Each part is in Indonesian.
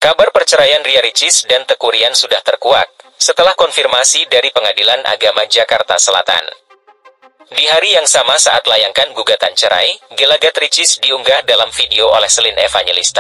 Kabar perceraian Ria Ricis dan Teuku Ryan sudah terkuak setelah konfirmasi dari Pengadilan Agama Jakarta Selatan. Di hari yang sama saat layangkan gugatan cerai, gelagat Ricis diunggah dalam video oleh Shelin Evangelista.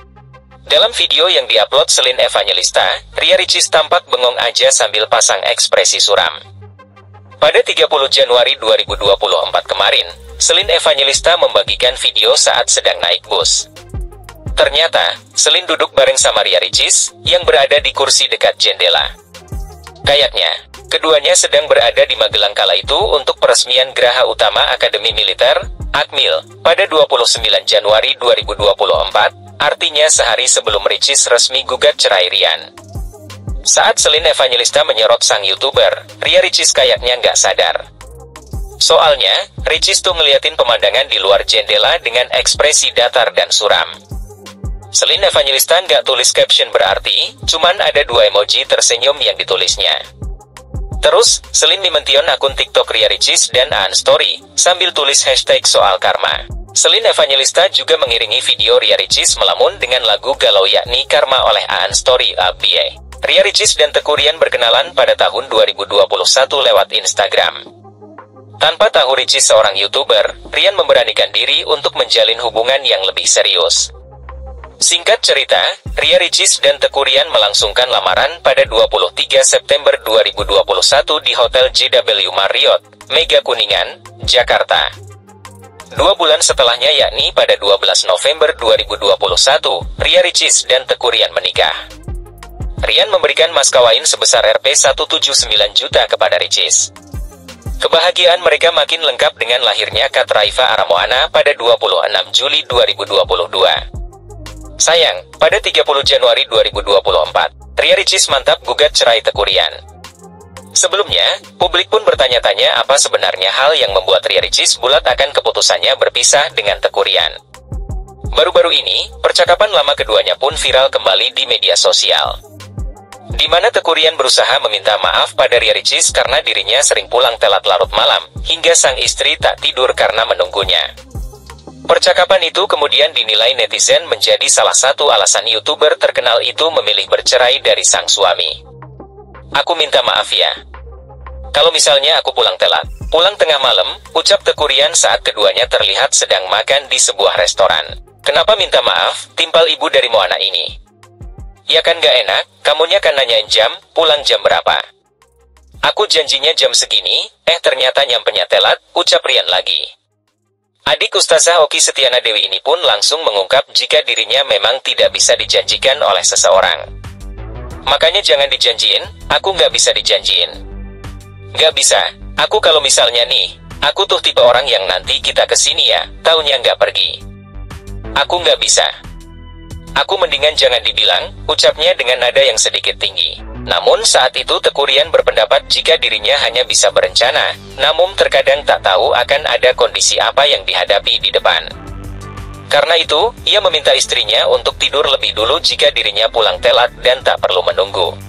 Dalam video yang diupload Shelin Evangelista, Ria Ricis tampak bengong aja sambil pasang ekspresi suram. Pada 30 Januari 2024 kemarin, Shelin Evangelista membagikan video saat sedang naik bus. Ternyata, Shelin duduk bareng sama Ria Ricis, yang berada di kursi dekat jendela. Kayaknya, keduanya sedang berada di Magelang kala itu untuk peresmian Geraha Utama Akademi Militer, Akmil, pada 29 Januari 2024, artinya sehari sebelum Ricis resmi gugat cerai Rian. Saat Shelin Evangelista menyorot sang YouTuber, Ria Ricis kayaknya nggak sadar. Soalnya, Ricis tuh ngeliatin pemandangan di luar jendela dengan ekspresi datar dan suram. Shelin Evangelista nggak tulis caption berarti, cuman ada 2 emoji tersenyum yang ditulisnya. Terus, Shelin mention akun TikTok Ria Ricis dan Aan Story, sambil tulis hashtag soal karma. Shelin Evangelista juga mengiringi video Ria Ricis melamun dengan lagu galau yakni Karma oleh Aan Story ABA. Ria Ricis dan Teuku Ryan berkenalan pada tahun 2021 lewat Instagram. Tanpa tahu Ricis seorang YouTuber, Ryan memberanikan diri untuk menjalin hubungan yang lebih serius. Singkat cerita, Ria Ricis dan Teuku Ryan melangsungkan lamaran pada 23 September 2021 di Hotel JW Marriott, Mega Kuningan, Jakarta. 2 bulan setelahnya yakni pada 12 November 2021, Ria Ricis dan Teuku Ryan menikah. Ryan memberikan mas kawin sebesar Rp179 juta kepada Ricis. Kebahagiaan mereka makin lengkap dengan lahirnya Kat Raifa Aramoana pada 26 Juli 2022. Sayang, pada 30 Januari 2024, Ria Ricis mantap gugat cerai Teuku Ryan. Sebelumnya, publik pun bertanya-tanya apa sebenarnya hal yang membuat Ria Ricis bulat akan keputusannya berpisah dengan Teuku Ryan. Baru-baru ini, percakapan lama keduanya pun viral kembali di media sosial, di mana Teuku Ryan berusaha meminta maaf pada Ria Ricis karena dirinya sering pulang telat larut malam, hingga sang istri tak tidur karena menunggunya. Percakapan itu kemudian dinilai netizen menjadi salah satu alasan YouTuber terkenal itu memilih bercerai dari sang suami. Aku minta maaf ya. Kalau misalnya aku pulang telat, pulang tengah malam, ucap Teuku Ryan saat keduanya terlihat sedang makan di sebuah restoran. Kenapa minta maaf, timpal ibu dari Moana ini? Ya kan gak enak, kamunya kan nanyain jam, pulang jam berapa? Aku janjinya jam segini, ternyata nyampenya telat, ucap Ryan lagi. Adik Ustazah Oki Setiana Dewi ini pun langsung mengungkap jika dirinya memang tidak bisa dijanjikan oleh seseorang. Makanya jangan dijanjiin, aku nggak bisa dijanjiin. Nggak bisa, aku kalau misalnya nih, aku tuh tipe orang yang nanti kita kesini ya, taunya nggak pergi. Aku nggak bisa. Aku mendingan jangan dibilang, ucapnya dengan nada yang sedikit tinggi. Namun saat itu Teuku Ryan berpendapat jika dirinya hanya bisa berencana, namun terkadang tak tahu akan ada kondisi apa yang dihadapi di depan. Karena itu, ia meminta istrinya untuk tidur lebih dulu jika dirinya pulang telat dan tak perlu menunggu.